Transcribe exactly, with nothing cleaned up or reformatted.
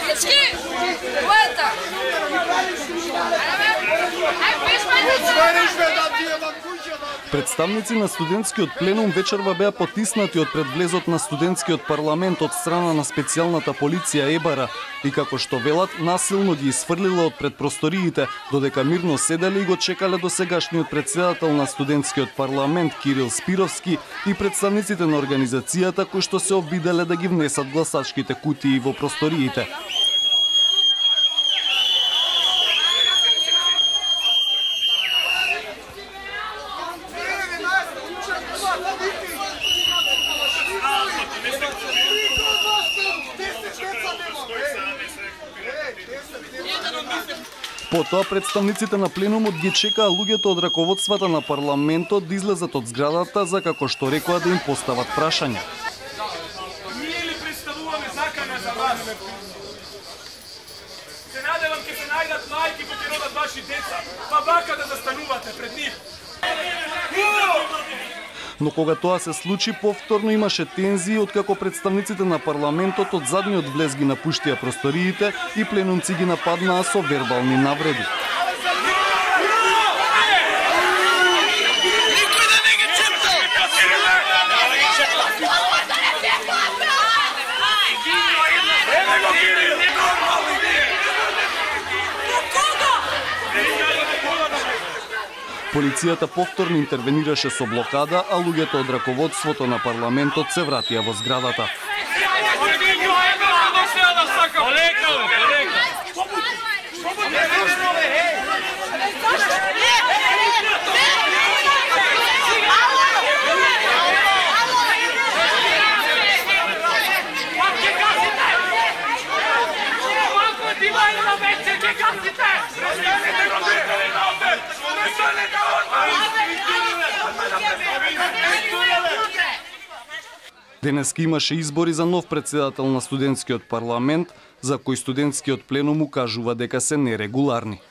Представници на студентскиот пленум вечерва беа потиснати од пред влезот на студентскиот парламент од страна на специјалната полиција ЕБАРА и како што велат, насилно ги исфрлила од пред просториите, додека мирно седеле и го чекале досегашниот претседател на студентскиот парламент Кирил Спировски и представниците на организацијата кои што се обиделе да ги внесат гласачките кутии во просториите. Потоа представниците на пленумот ги чекаа луѓето од раководствата на парламентот да излезат од зградата за како што рекоа да им постават прашања. Ние ли представуваме закана за вас? Се надевам ке се најдат мајки кои ќе родат ваши деца, па бака да застанувате пред нив. Но кога тоа се случи, повторно имаше тензии откако представниците на парламентот од задниот влез ги напуштија просториите и пленумци ги нападнаа со вербални навреди. Полицијата повторно интервенираше со блокада, а луѓето од раководството на парламентот се вратија во зградата. Денеска имаше избори за нов претседател на студентскиот парламент, за кој студентскиот пленум укажува дека се нерегуларни.